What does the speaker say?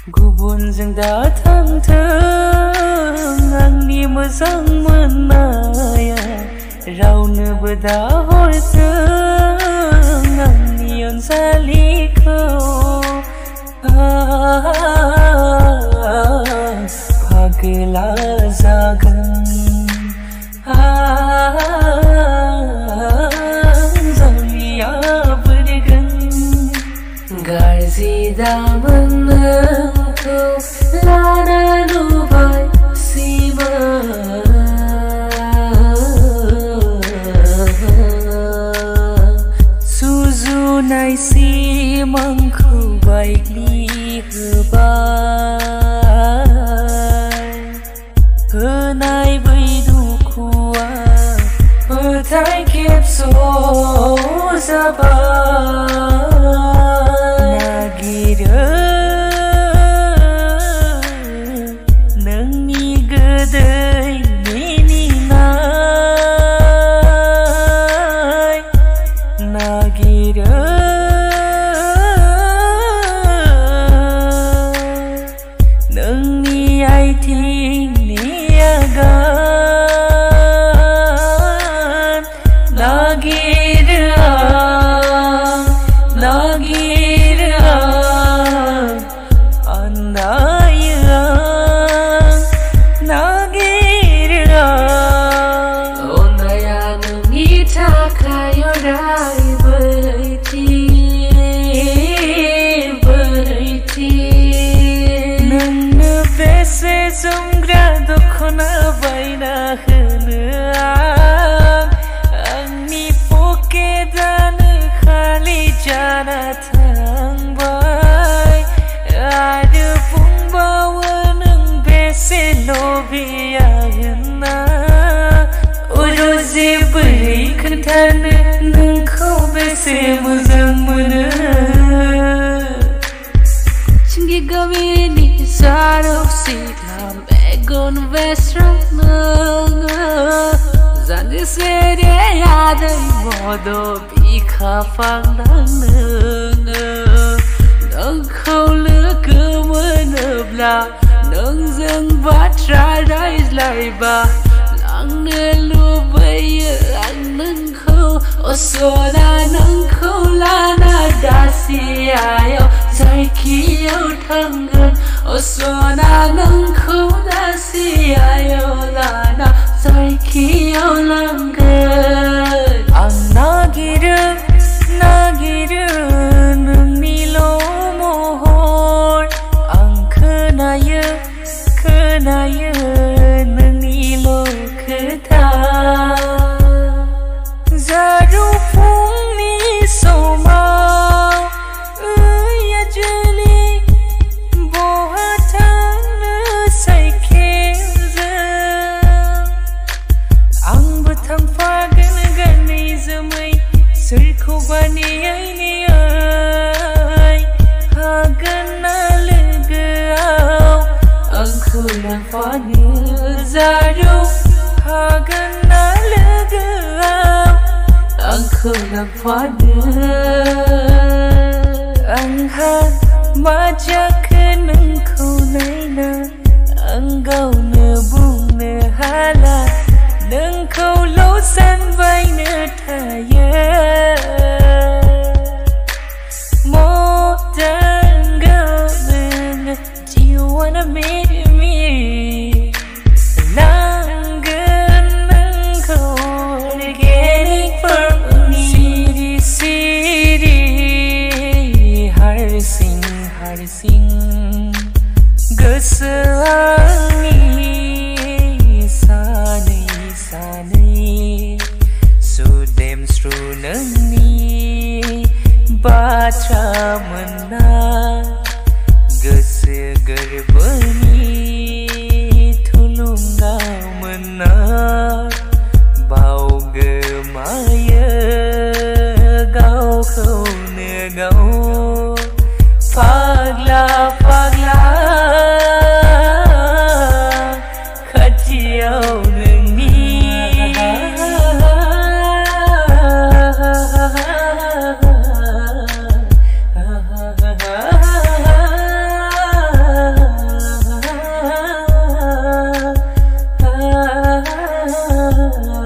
गुबुनजों दा थांथों आंनि मोजां मोननाया रावनोबो दा हरथों आंनि अनजालिखौ फागला जागोन जालिया बोरगोन गाज्रि दामोन नोंखौ लाना नुबाय सिमा सुजुनाय सिमांखौ बायग्लि होबाय होनाय बै दुखुआ फोथाय खेबस' जाबाय नागिरो नोंनि गोदै मिनिनाय नागिरो नोंनि आथिंनि आगान नागिरो आन्दायो नागिरो अननाया नोंनि थाखाय अरायबोथि नोंनो बेसे जोमग्रा दख'ना बायना होनो आंनि पकेटानो खालि जाना थांबाय आरो बुंबावो नों बेसे लुबैया होनना उरुजे बोरै खोन्थानो नोंखौ बेसे मोजां मोनो चिंगि गामिनि जारौ सिख्ला मेगन बेस्रां नोङो जानजिसे आदै Bodo बिखाफांदां नोङो नोंखौ लोगो मोनोब्ला नोंजों बाथ्रा रायज्लायबा लांनो लुबैयो आं नोंखौ असना नोंखौ लाना दासियायाव जायखियाव थांगोन असना नोंखौ दासियायाव लाना जायखियाव लांगोन आं नागिरो नोंनिल' महर आं खोनायो नोंनिल' खोथा जारौ फुंनि समाव आजोलि बहा थांनो साइकेलजों आंबो थांफागोन गानै जोमै सोरखौबा नेयै हागोन ना लोगोआव आंखौ लांफानो जारौ हागोन ना लोगोआव आंखौ लांफानो आंहा मा जाखो नोंखौ नायना आं गावनो बुंनो हाला नोंखौल' सानबायनो थायो modern girl do you wanna marry me नांगोन नोंखौ getting from me सिरि हारसिं गोसो आंनि सानै सुदेमस्रु नोंनि बाथ्रा मोनना गोसो गोरबोनि थुलुंगा मोनना बावगोमायो गावखौनो गाव फाग्ला खाथियाव नोंनि love.